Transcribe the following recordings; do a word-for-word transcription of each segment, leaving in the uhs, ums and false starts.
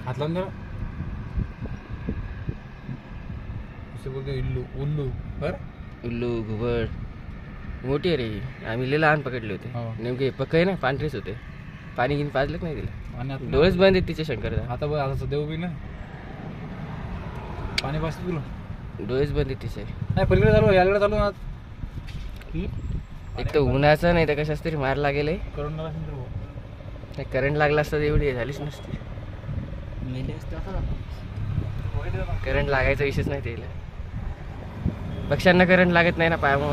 हात लावून जरा बोलतो उल्लू उल्लू बर उल्लू घुबड मोठी आहे रे. आम्ही लय लहान पकडले होते नेमके. पक्के ना पांढरेच होते. पाणी घेऊन पाजलं नाही तिला. डोळेच बंद आहेत तिचे शंकर. आता बघ आता देऊ बी ना पाणी पाजतो तुला. डोळेच बंद आहेत तिचे. नाही पलीकडे चालू याकडे चालू ना. एक तर उन्हाचा नाही तर कशाच तरी मार लागेल. करंट करंट लागला असता एवढी झालीच नसती. करंट लागायचा विषयच नाही त्याला. पक्ष्यांना करंट लागत नाही ना पायामुळं.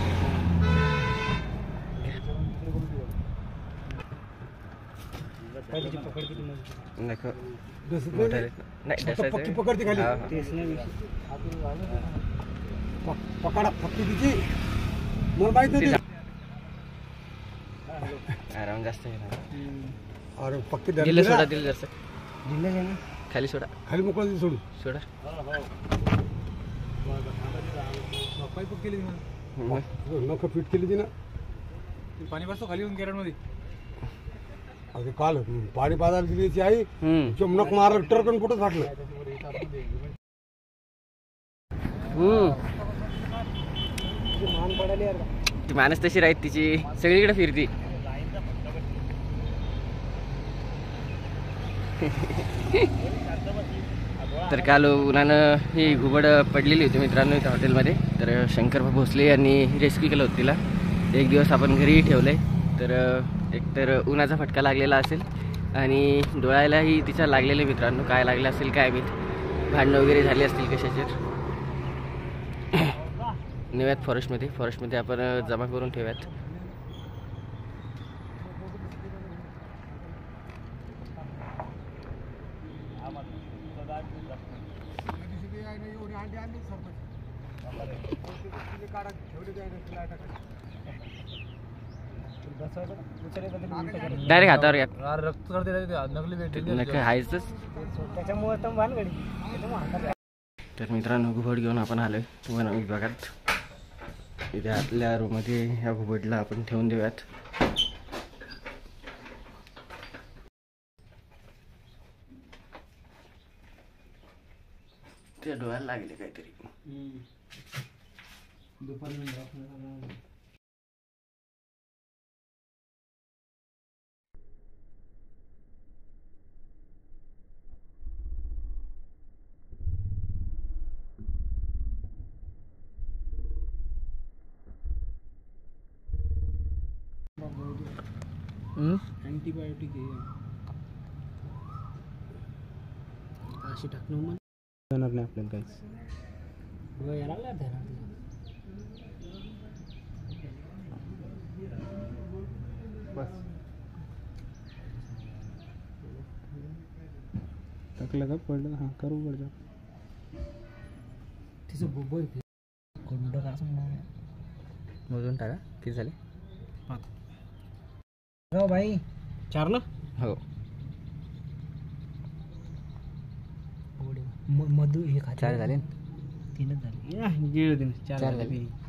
आराम जास्त दिलं सोडा. दिलं जसं खाली सोडा. खाली मोकळा सोडू सोडा. नख फिट केली ती ना. पाणी पाजतो खाली येऊन केरळ मध्ये. अरे काल पाणी पाजायला दिली आई नख मारलं टरकन कुठं फाटलं. ती माणूस तशी राहत तिची सगळीकडे फिरती. तर काल उन्हानं ही घुबड पडलेली होती मित्रांनो इथं हॉटेलमध्ये. तर शंकर भोसले यांनी रेस्क्यू केलं होतं तिला. एक दिवस आपण घरीही ठेवलं आहे. तर एकतर उन्हाचा फटका लागलेला असेल आणि डोळ्यालाही तिच्या लागलेले मित्रांनो. काय लागलं असेल काय माहीत. भांडणं वगैरे झाली असतील कशाचे. नेऊयात फॉरेस्टमध्ये. फॉरेस्टमध्ये आपण जमा करून ठेवूयात. डायरेक्ट हातावर घ्या. रक्त नकली आहेच. त्याच्यामुळे तर मित्रांनो घुबड घेऊन आपण आलोय वन विभागात. इथे आतल्या रूममध्ये ह्या घुबडला आपण ठेवून देऊयात. त्या डोळ्याला लागले काहीतरी. अँटीबायोटिक अशी टाकणं मग जाणार नाही आपल्याला काहीच. बस टाकलं का पडलं. हां करू पडलं तिचं बोबोय कोंड का मोजून टाका किती झाले. हो भाई चार ना. हो मधू हे चार झाले. तीनच झाले. चार झाले.